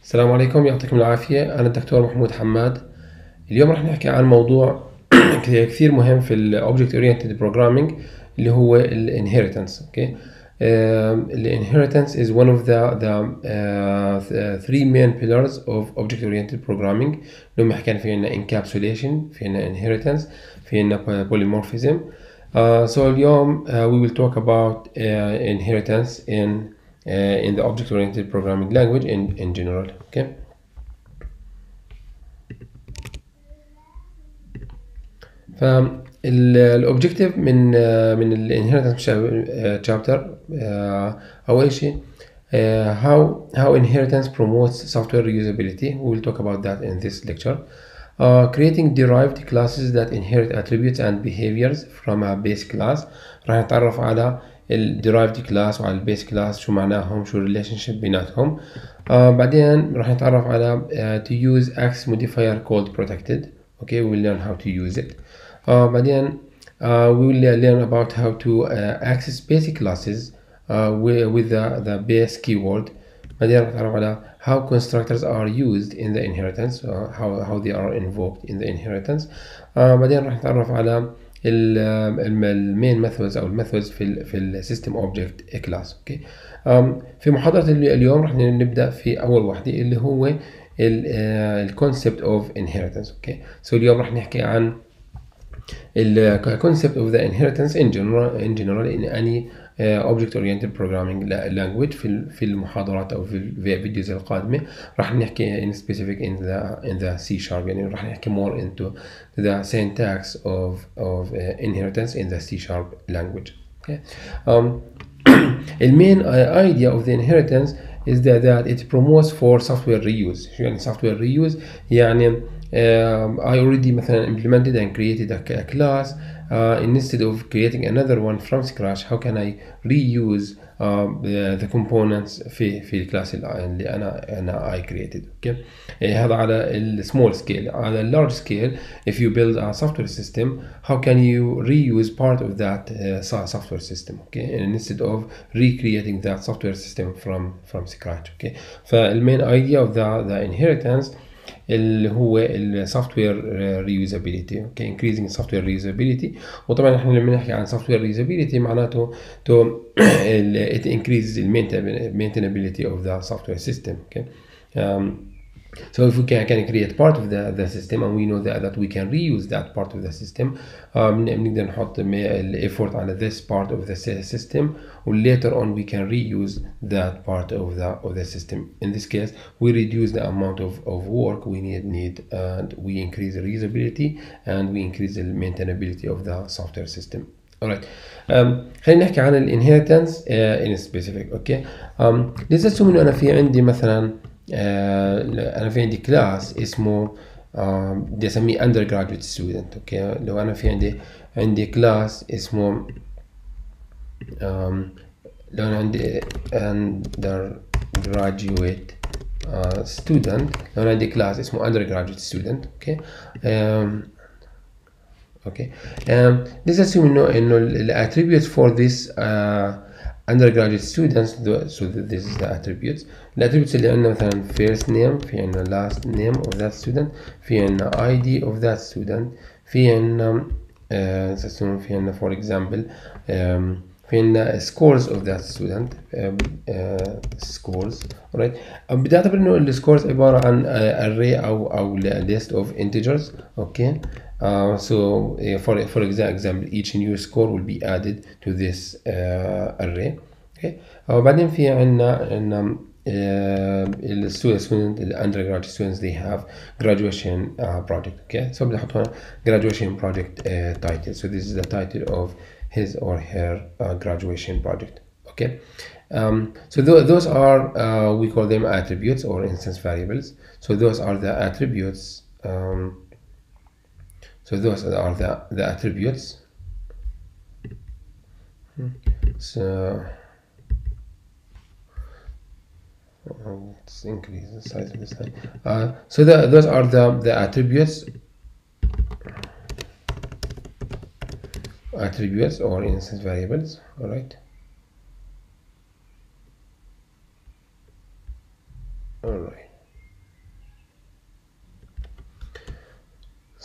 السلام عليكم، يعطيكم العافية. أنا الدكتور محمود حماد. اليوم راح نحكي عن موضوع كثير مهم في ال Object Oriented Programming اللي هو ال Inheritance. Okay. ال Inheritance is one of the three main pillars of Object Oriented Programming. اللي حكينا في عنا Encapsulation، في عنا Inheritance، في عنا Polymorphism. So اليوم we will talk about inheritance in the object-oriented programming language in general. Okay. فالobjective من الانهيرتنس chapter أول شيء how inheritance promotes software reusability. We will talk about that in this lecture. Creating derived classes that inherit attributes and behaviors from a base class. راح نتعرف على ال derived class وعلى ال base class، شو معناهم، شو relationship بيناتهم. بعدين راح نتعرف على to use access modifier called protected. Okay, we'll learn how to use it. بعدين we will learn about how to access basic classes with the base keyword. بعدين راح نتعرف على how constructors are used in the inheritance, how they are invoked in the inheritance. بعدين راح نتعرف على المين methods او الميثودز في السيستم اوبجكت كلاس. اوكي. في محاضرة اليوم راح نبدأ في اول وحدة اللي هو الكونسبت اوف inheritance. اوكي. سو اليوم راح نحكي عن الكونسبت اوف ذا inheritance in general in any object oriented programming language. في المحاضرات او في الفيديوز القادمه راح نحكي in specific in the C sharp، يعني راح نحكي more into the syntax of inheritance in the C sharp language. Okay. The main idea of the inheritance is that it promotes for software reuse. شو يعني software reuse؟ يعني I already مثلا implemented and created a class. Instead of creating another one from scratch, how can I reuse the components في الكلاس اللي أنا I created. Okay. هذا على ال small scale. على ال large scale, if you build a software system, how can you reuse part of that software system? Okay. And instead of recreating that software system from scratch. Okay. فالmain idea of the inheritance اللي هو ال software reusability. Okay. Increasing software reusability. وطبعا احنا لما نحكي عن software reusability معناته it increases the maintainability of the software system. Okay. So if we can create part of the system and we know that we can reuse that part of the system, بنقدر نحط ال effort على this part of the system, and later on we can reuse that part of the system. In this case, we reduce the amount of work we need and we increase the reusability and we increase the maintainability of the software system. Alright. خلينا نحكي عن ال inheritance in specific. Okay. let's assume انه انا في عندي مثلا انا في عندي كلاس اسمه بدي اسميه undergraduate student. اوكي. لو انا في عندي كلاس اسمه لو انا عندي undergraduate student، لو انا عندي كلاس اسمه undergraduate student. اوكي. اوكي. let's assume انه ال attributes for this undergraduate students. So this is the attributes. الاتريبيوتس اللي عندنا مثلا first name، في عندنا last name of that student، في عندنا ID of that student، في عندنا في عندنا for example في عندنا scores of that student. scores. alright. بدي اعتبر انه السكورز عبارة عن array او list of integers. okay. So for example each new score will be added to this array. okay. وبعدين في عندنا students the undergraduate students they have graduation project. okay. So بدي احط هنا graduation project title. So this is the title of his or her graduation project. okay. So those are we call them attributes or instance variables. So those are the attributes. So those are the attributes. So let's increase the size of this line. So those are the attributes or instance variables. All right. All right.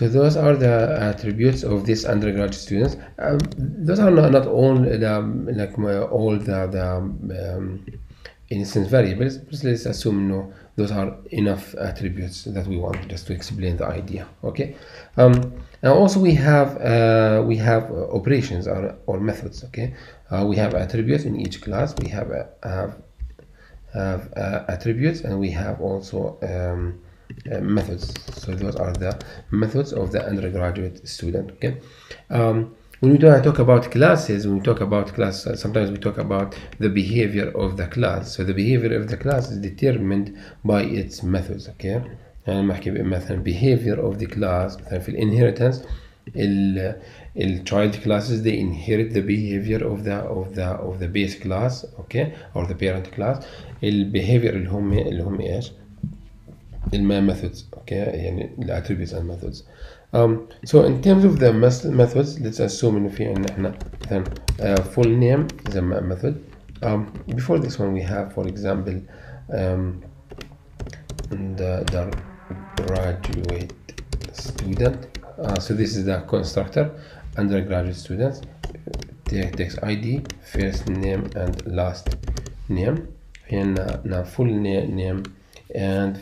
So those are the attributes of these undergraduate students. Those are not all all the instance variables, but let's assume no, those are enough attributes that we want just to explain the idea. Okay. And also we have operations or methods. Okay. We have attributes in each class. We have attributes, and we have also methods. So those are the methods of the undergraduate student. Okay. When we talk about classes, sometimes we talk about the behavior of the class. So the behavior of the class is determined by its methods. Okay. يعني نحكي مثلا behavior of the class مثلا في inheritance child classes they inherit the behavior of the base class, okay, or the parent class. behavior اللي هم ايش methods, okay, يعني attributes and methods. So in terms of the methods, let's assume إنه في عندنا إحنا مثلا full name is a method. Before this one we have, for example, the graduate student. So this is the constructor. Undergraduate students takes ID, first name and last name. هنا full name and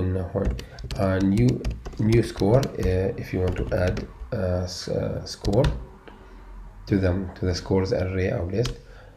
new score if you want to add score to the scores array or list.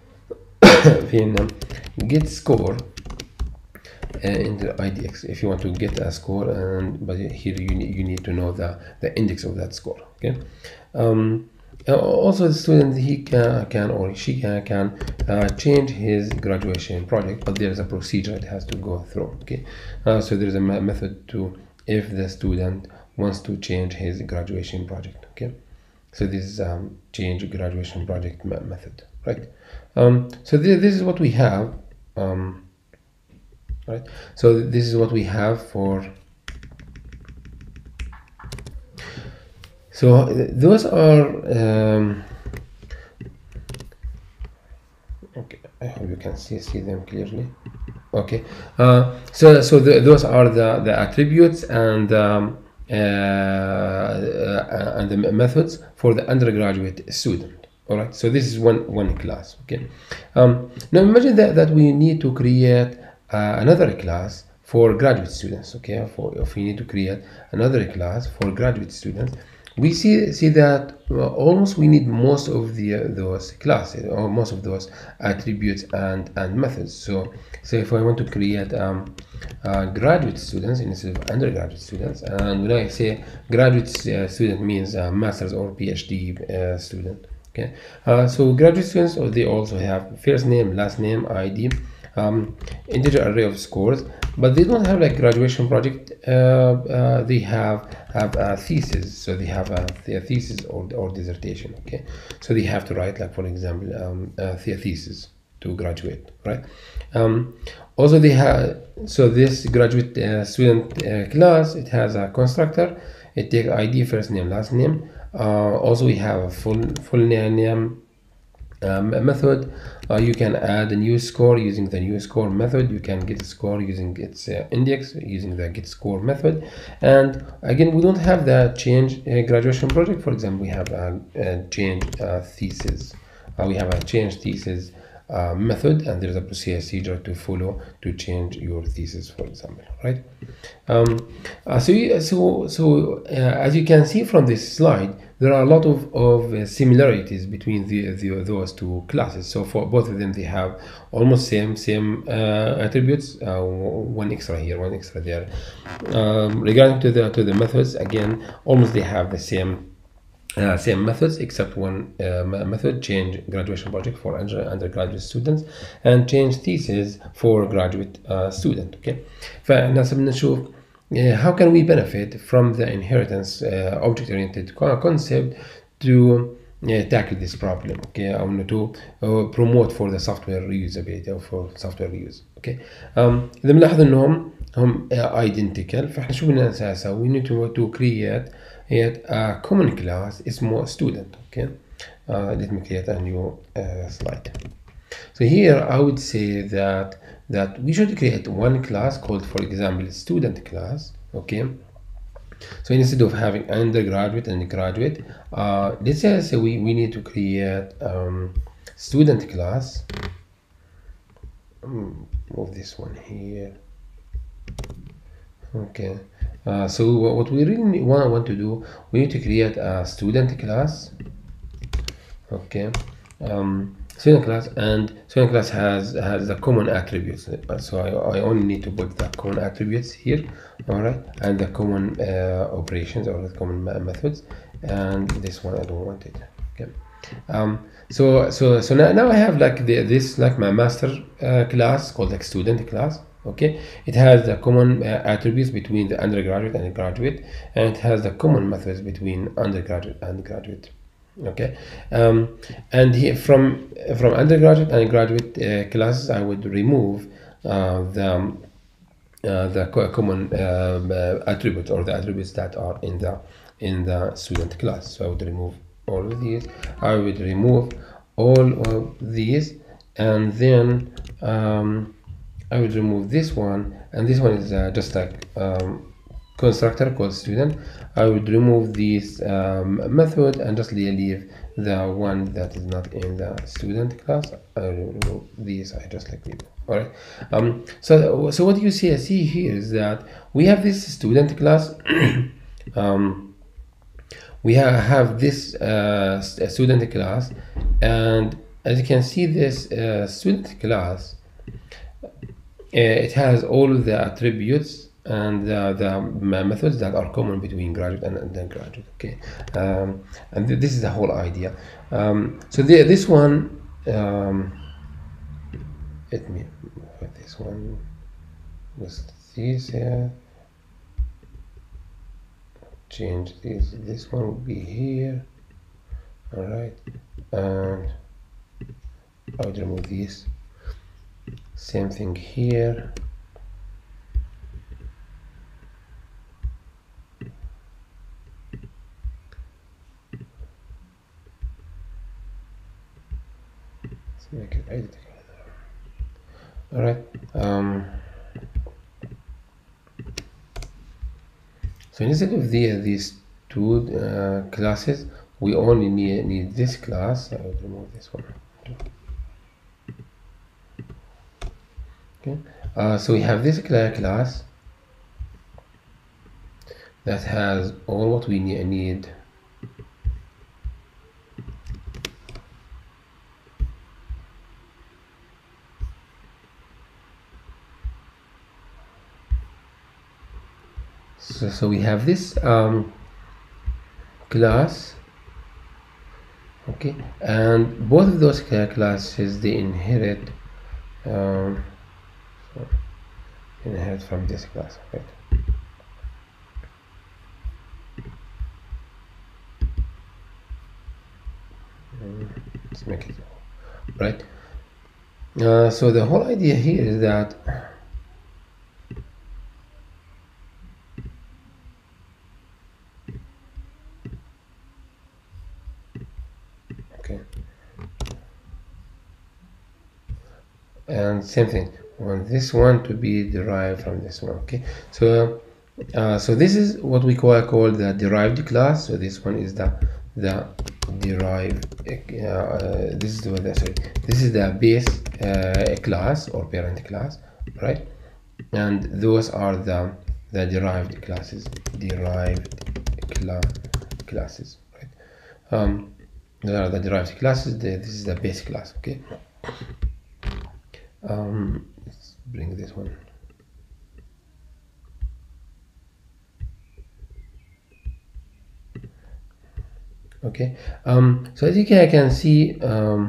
Get score in the IDX if you want to get a score, but here you need to know the index of that score. Okay. Also the student he can or she can change his graduation project, but there is a procedure it has to go through. Okay. So there is a method to if the student wants to change his graduation project. Okay. So this is change graduation project method, right? So this is what we have. Right. So this is what we have for. So those are okay. I hope you can see them clearly. Okay. Those are the attributes and the methods for the undergraduate student. All right. So this is one class. Okay. Now imagine that we need to create another class for graduate students. Okay. If we need to create another class for graduate students, we see that almost we need most of those classes or most of those attributes and methods. So if I want to create graduate students instead of undergraduate students, and when I say graduate student means master's or PhD student. Okay. So graduate students, they also have first name, last name, ID, integer array of scores, but they don't have like graduation project. They have a thesis, so they have a thesis or dissertation. Okay, so they have to write, like, for example, a thesis to graduate, right? Also they have, so this graduate student class, it has a constructor. It takes ID, first name, last name. Also we have a full name method. You can add a new score using the new score method. You can get a score using its index using the get score method. And again, we don't have the change graduation project. For example, we have a change thesis. We have a change thesis method, and there's a procedure to follow to change your thesis, for example, right? As you can see from this slide, there are a lot of similarities between those two classes. So for both of them, they have almost same attributes. One extra here, one extra there. Regarding to the methods, again, almost they have the same methods, except one method, change graduation project for undergraduate students, and change thesis for graduate student. Okay. فنحن نشوف how can we benefit from the inheritance object-oriented concept to tackle this problem, okay, or to promote for the software reusability or for software reuse. Okay. إذا بنلاحظ إنهم هم identical، فإحنا شو بدنا نسوي؟ we need to create a common class اسمه student. Okay. Let me create a new slide. So here I would say that we should create one class called, for example, student class. Okay. So instead of having undergraduate and graduate, let's say we need to create student class. Move this one here. Okay. So what we really want to do, we need to create a student class. Okay. Student class, and student class has the common attributes. So I only need to put the common attributes here, all right, and the common operations or the common methods. And this one I don't want it. Okay. So now I have like this like my master class called like student class. Okay, it has the common attributes between the undergraduate and graduate, and it has the common methods between undergraduate and graduate. Okay, and here from undergraduate and graduate classes, I would remove the common attributes, or the attributes that are in the student class. So I would remove all of these. I would remove all of these, and then I would remove this one, and this one is just like constructor called student. I would remove this method and just leave the one that is not in the student class. I remove these. I just like leave. All right. So what you see here is that we have this student class. We have this student class, and as you can see, this student class, it has all the attributes and the methods that are common between graduate and undergraduate. Okay, and this is the whole idea. So this one, let me put this one with this here. Change this. This one will be here. All right, and I would remove this. Same thing here. Let's make it edit. All right. So instead of these two classes, we only need this class. I would remove this one. Okay. So we have this class that has all what we need. So we have this class, okay, and both of those classes, they inherit from this class, right? Let's make it right. So the whole idea here is that and same thing, we want this one to be derived from this one. Okay, so so this is what we call the derived class. So this one is the derived this is the base class or parent class, right? And those are the derived classes, classes, right? Those are the derived classes. This is the base class. Okay. Let's bring this one. Okay. So as you can see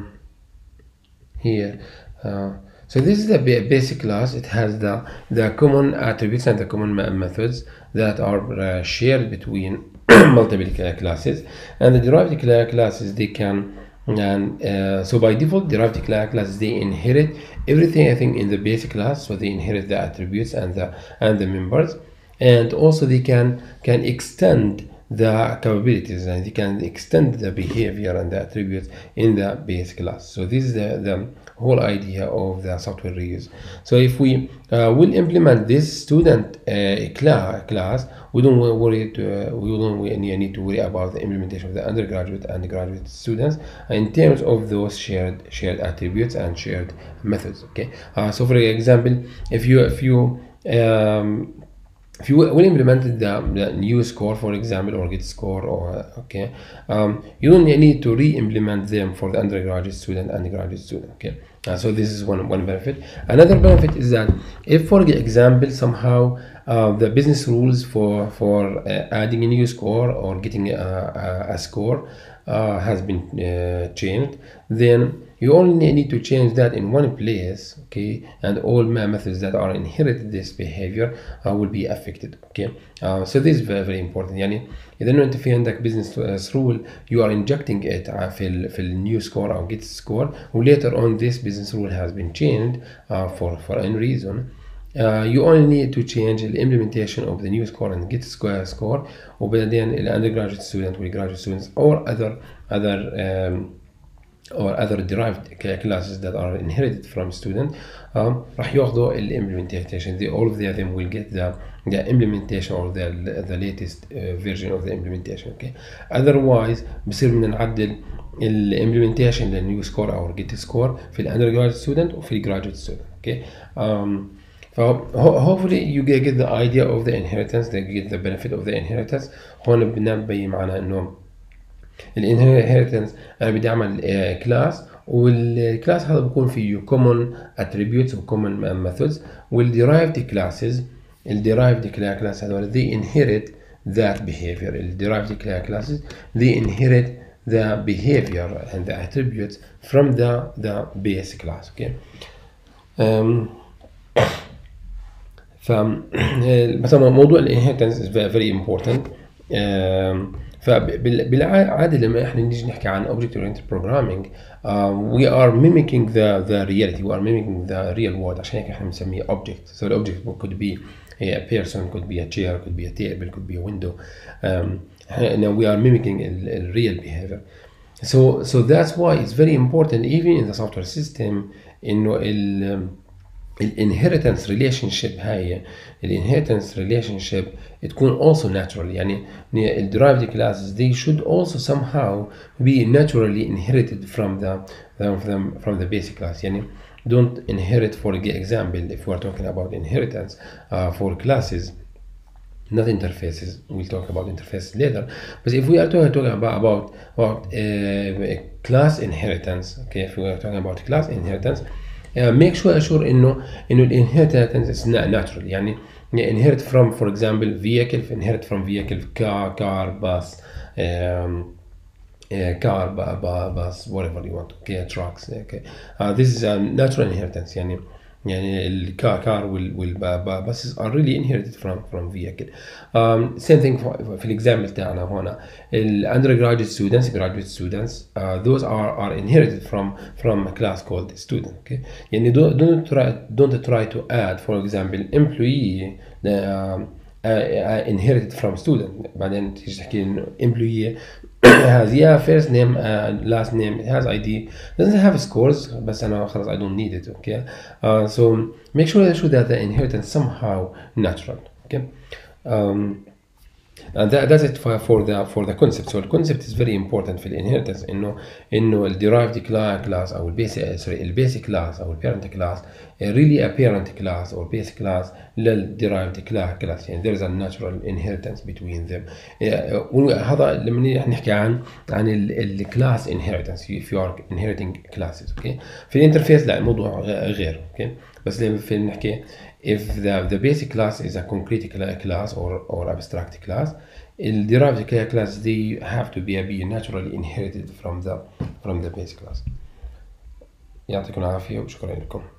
here, so this is the basic class. It has the common attributes and the common methods that are shared between multiple classes, and the derived classes, they can, and so by default derived classes, they inherit everything I think in the basic class. So they inherit the attributes and the members, and also they can extend the capabilities, and you can extend the behavior and the attributes in the base class. So this is the whole idea of the software reuse. So if we will implement this student class, we don't need to worry about the implementation of the undergraduate and graduate students in terms of those shared attributes and shared methods. Okay, so for example, if you will implement the new score, for example, or get score, or okay, you don't need to re-implement them for the undergraduate student and the graduate student. Okay, so this is one benefit. Another benefit is that if, for example, somehow the business rules for adding a new score or getting a score has been changed, then you only need to change that in one place, okay, and all methods that are inherited this behavior will be affected. Okay, so this is very, very important. يعني إذا إنه أنت في عندك business rule you are injecting it في new score or get score, and later on this business rule has been changed for any reason. You only need to change the implementation of the new score and get score, وبعدين ال undergraduate student or graduate students or other derived classes that are inherited from student راح ياخذوا ال implementation. All of them will get the implementation or the latest version of the implementation. Okay, otherwise بصير بدنا نعدل ال implementation للنيو score or get score في ال undergraduate student وفي ال graduate student. Okay, hopefully you get the idea of the inheritance, they get the benefit of the inheritance. هون بنبين معنا انه الانهيرتنس انا بدي اعمل كلاس، والكلاس هذا بكون فيه common attributes و common methods، والderived classes الderived class هذول they inherit that behavior. الderived classes they inherit the behavior and the attributes from the base class. Okay, فمثلا موضوع الانهيرتنس is very important. فبالعاده لما احنا نيجي نحكي عن object oriented programming we are mimicking the reality, we are mimicking the real world، عشان هيك احنا بنسميه object. So the object could be a person, could be a chair, could be a table, could be a window. Now we are mimicking a real behavior. So that's why it's very important even in the software system انه الانهيرتنس ريليشنشيب هاي الانهيرتنس ريليشنشيب تكون also natural. يعني الderived classes they should also somehow be naturally inherited from the basic class. يعني don't inherit, for example, if we are talking about inheritance for classes, not interfaces, we'll talk about interfaces later, but if we are talking about class inheritance, okay, if we are talking about class inheritance, make sure انه الانهيرتنس is natural. يعني inherit from, for example, vehicle, inherit from vehicle, car, bus, bus, whatever you want. Okay, trucks. Okay, this is a natural inheritance. يعني الcar buses are really inherited from vehicle. Same thing في الexample تاعنا هنا undergraduate students, graduate students, those are inherited from a class called student. Okay, يعني don't try to add, for example, employee inherited from student. بعدين تيجي تحكي إنه employee has first name last name, it has ID, doesn't have scores, بس أنا خلاص I don't need it. Okay, so make sure that the inheritance somehow natural. Okay, and that's it for the concept. So the concept is very important في الانهيرتنس إنه الderived class أو البasic class أو الparent class really a parent class or base class للderived class. يعني there is a natural inheritance between them. هذا لما نحكي عن الclass inheritance if you are inheriting classes. Okay, في الانترفيس لا الموضوع غير. Okay, بس لما في نحكي if the basic class is a concrete class or abstract class, derived class they have to be naturally inherited from the basic class. يعطيكم العافية وشكرا لكم.